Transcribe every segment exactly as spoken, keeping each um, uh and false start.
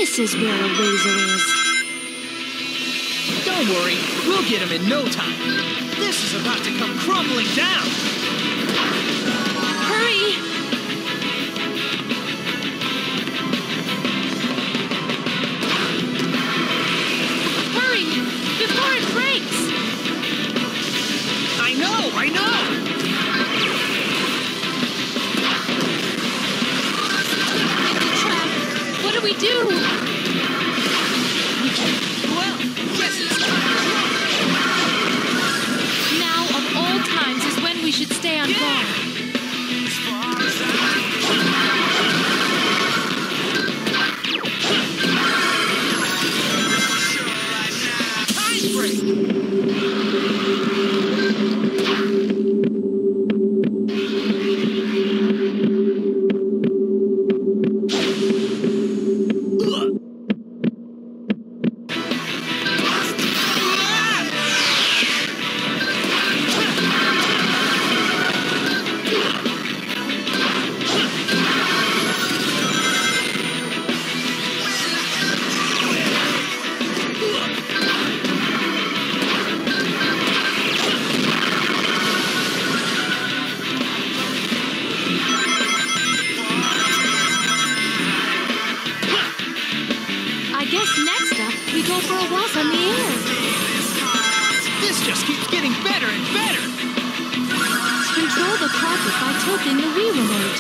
This is where a razor is. Don't worry, we'll get him in no time. This is about to come crumbling down. Hurry! Hurry! Before it breaks! I know, I know! Trap! What do we do? Well, yes, it's time. Now, of all times, is when we should stay on guard. Time break! I guess next up, we go for a walk on the air. This just keeps getting better and better! Control the carpet by tilting the Wii remote.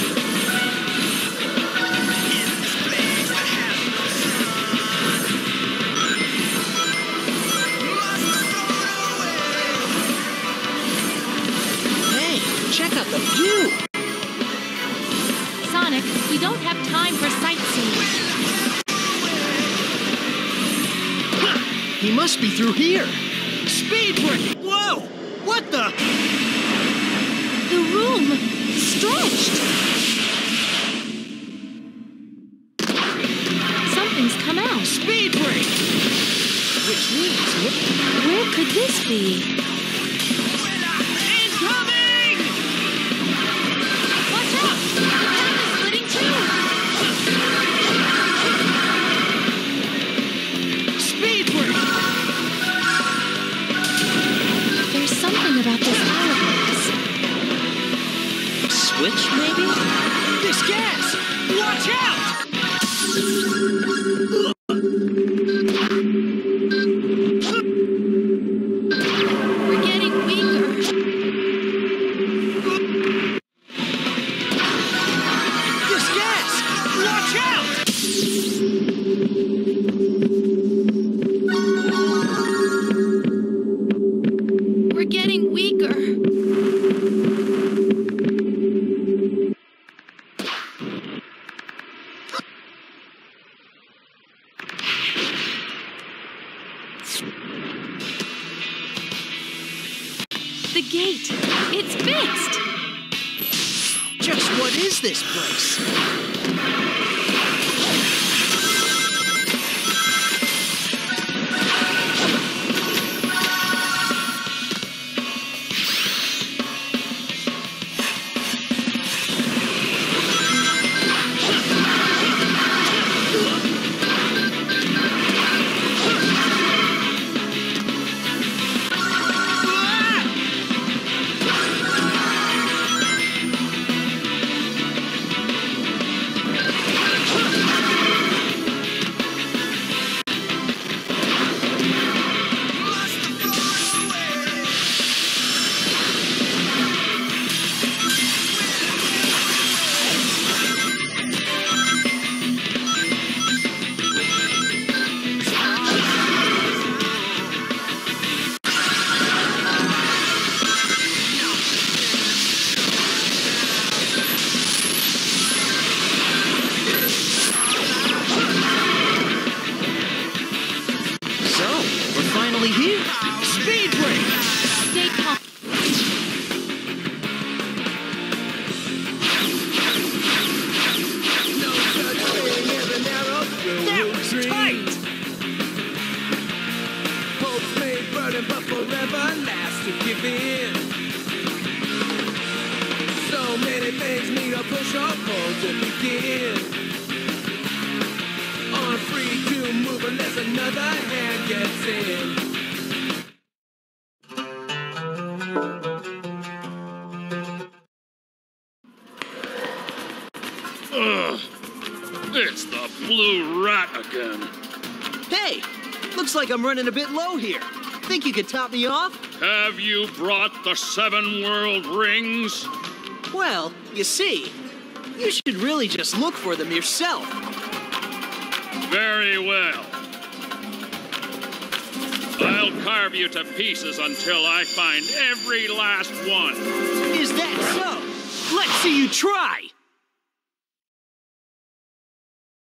Hey, check out the view! Sonic, we don't have time for sightseeing. He must be through here. Speed break! Whoa! What the? The room stretched. Something's come out. Speed break! Which means... Where could this be? Incoming! Watch out! The tap is splitting too. Speed break! There's something about this hourglass. Switch, maybe? This gas! Watch out! We're getting weaker. This gas! Watch out! We're getting weaker. The gate. It's fixed. Just what is this place? Here! Speed break! Stay calm. That was tight! Hopes may burn but forever last to give in. So many things need a push or pull to begin. On as another hand gets in. Ugh. It's the blue rat again. Hey, looks like I'm running a bit low here. Think you could top me off? Have you brought the seven world rings? Well, you see, you should really just look for them yourself. Very well. I'll carve you to pieces until I find every last one. Is that so? Let's see you try!